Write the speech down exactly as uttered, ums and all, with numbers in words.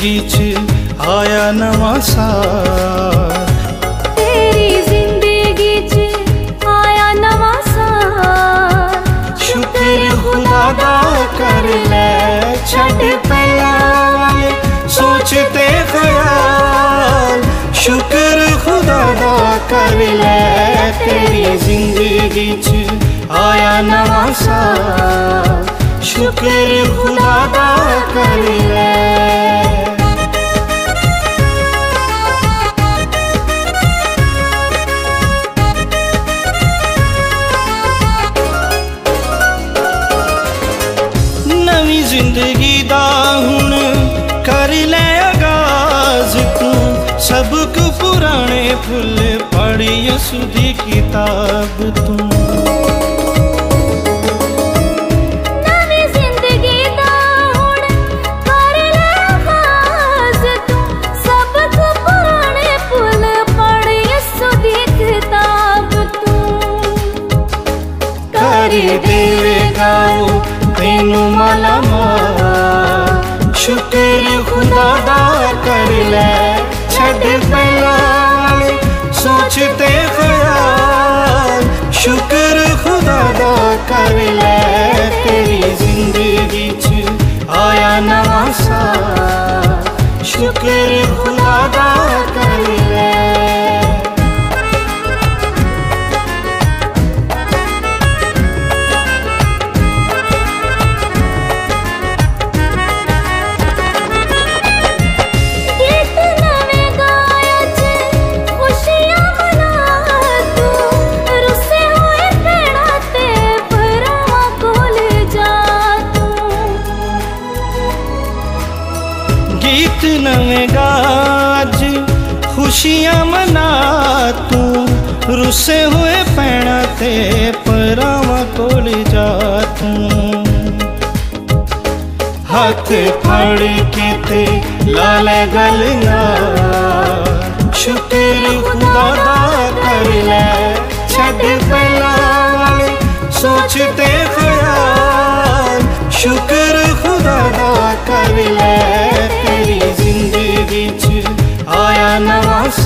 जिंदगी च आया नवा साल। तेरी जिंदगी च आया नवा साल। शुक्र खुदा दा कर ले छड़ पहला वाले सोचते ख्याल। शुक्र खुदा दा कर ले तेरी जिंदगी च आया नवा साल। शुक्र खुदा दा कर ले। नवी जिंदगी दा हुण कर ले आगाज तू। सबक पुराने फुल पढ़ी यसुदी किताब तू। नवी जिंदगी दा हुण कर ले आगाज तू। सबक पुराने फुल पढ़ी यसुदी किताब तू। कर देगा तेनू माला माल। शुक्र खुदा दा कर ले छड़ पहला वाले सोचते ख्याल। शुक्र खुदा दा कर ले तेरी जिंदगी च आया नवा साल। शुक्र खुदा दा कर ले। गीत नवे गाज खुशियां मना तू। रुसे हुए पैणा ते परावां कोल जा तू। हाथ फड़ के ते लाले गल ना। शुक्र खुदा दा कर ले छड़ पहला वाले सोचते ख्याल। शुक्र खुदा दा कर ले तेरी जिंदगी च आया नवा